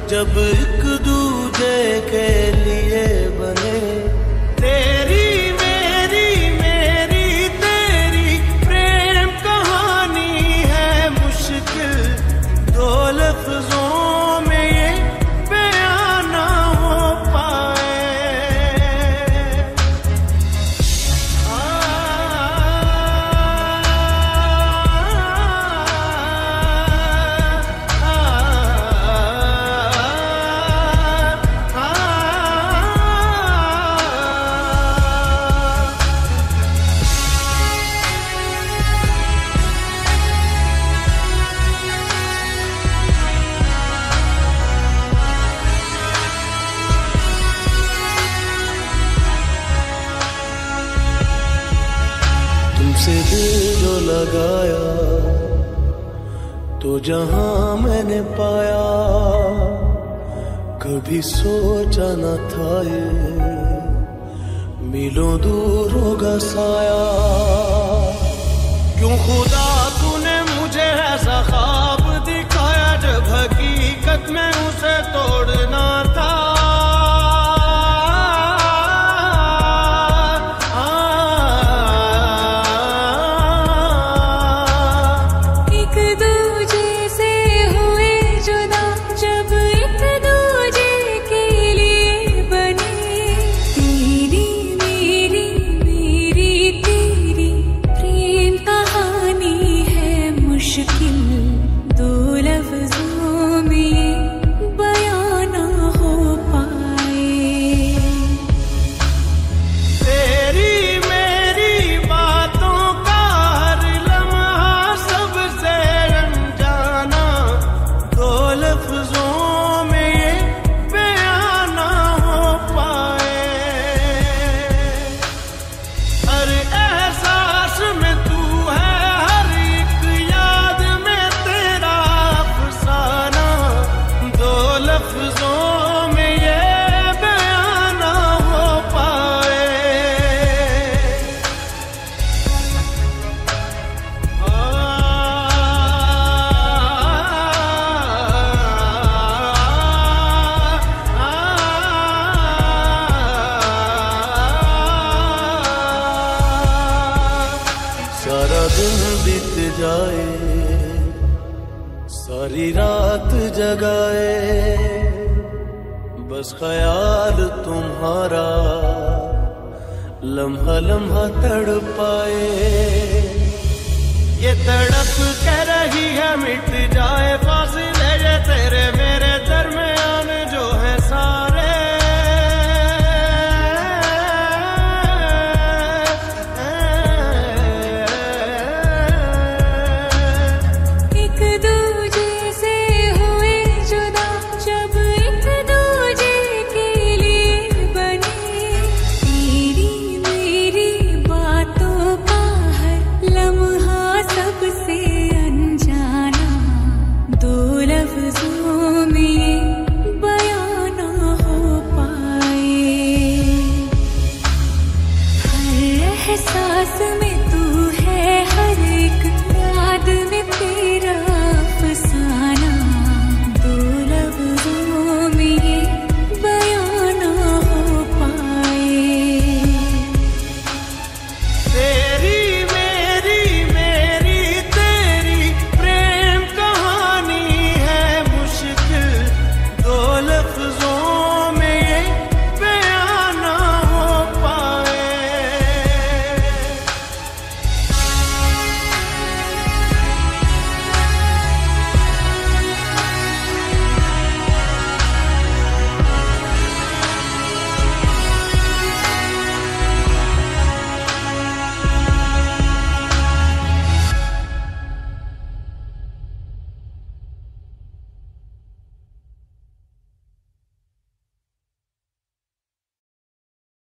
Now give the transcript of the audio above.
जब एक दूजे के लिए बने। तेरी मेरी मेरी तेरी प्रेम कहानी है मुश्किल, दो लफ्जों में ये बयां ना हो पाए। तुमसे दिल जो लगाया तो जहां मैंने पाया, कभी सोचा न था ये मीलों दूर होगा साया। क्यों खुदा तूने मुझे ऐसा ख्वाब दिखाया, जब हकीकत में उसे तोड़ना था। सारा दिन बीत जाए, सारी रात जगाए, बस ख्याल तुम्हारा लम्हा लम्हा तड़पाए। ये तड़प कह रही है मिट जाए फासले, ये तेरे मेरे दरमियान जो है सारे। एहसास में तू है, हर एक याद में तेरी